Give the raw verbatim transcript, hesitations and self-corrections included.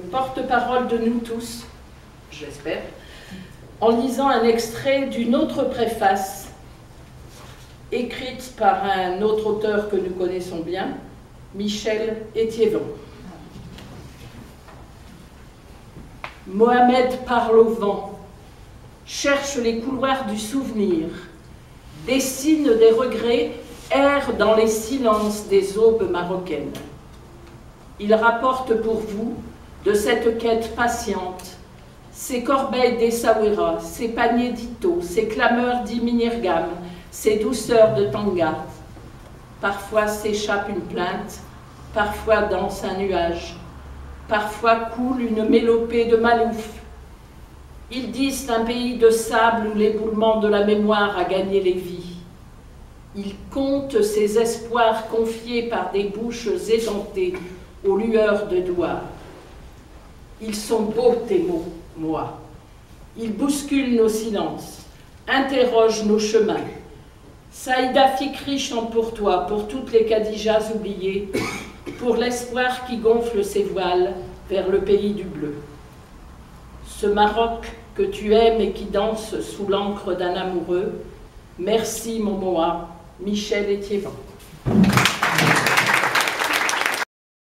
porte-parole de nous tous, j'espère, en lisant un extrait d'une autre préface écrite par un autre auteur que nous connaissons bien, Michel Étiévon. Mohamed parle au vent, cherche les couloirs du souvenir, dessine des regrets, erre dans les silences des aubes marocaines. Il rapporte pour vous de cette quête patiente ces corbeilles d'Essaouira, ces paniers d'Ito, ces clameurs d'Iminirgam, ces douceurs de Tanga. Parfois s'échappe une plainte, parfois danse un nuage, parfois coule une mélopée de Malouf. Ils disent un pays de sable où l'éboulement de la mémoire a gagné les vies. Ils comptent ces espoirs confiés par des bouches édentées aux lueurs de doigts. Ils sont beaux tes mots, moi. Ils bousculent nos silences, interrogent nos chemins. Saïda Fikri chante pour toi, pour toutes les Khadijas oubliées, pour l'espoir qui gonfle ses voiles vers le pays du bleu. Ce Maroc que tu aimes et qui danse sous l'encre d'un amoureux, merci mon Moa, Michel Étiévon.